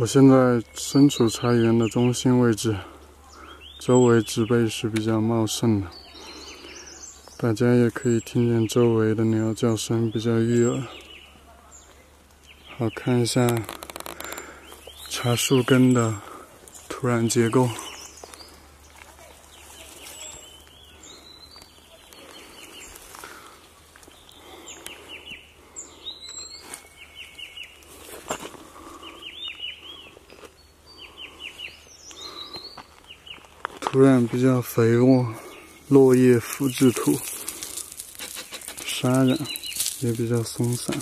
我现在身处茶园的中心位置，周围植被是比较茂盛的，大家也可以听见周围的鸟叫声比较悦耳。好，看一下茶树根的土壤结构。土壤比较肥沃，落叶腐质土，沙壤也比较松散，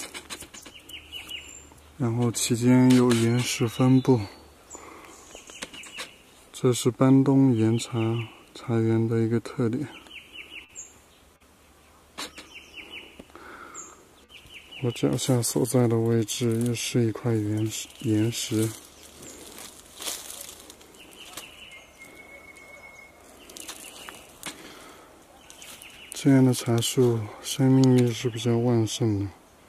然后其间有岩石分布。这是班东岩茶园的一个特点。我脚下所在的位置也是一块岩石。这样的茶树生命力是比较旺盛的，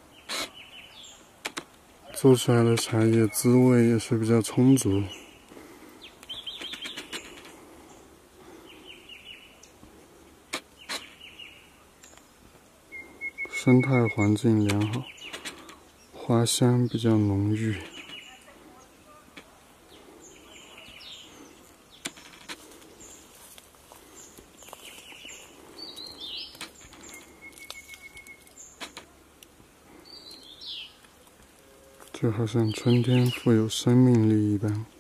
做出来的茶叶滋味也是比较充足。生态环境良好，花香比较浓郁。就好像春天富有生命力一般。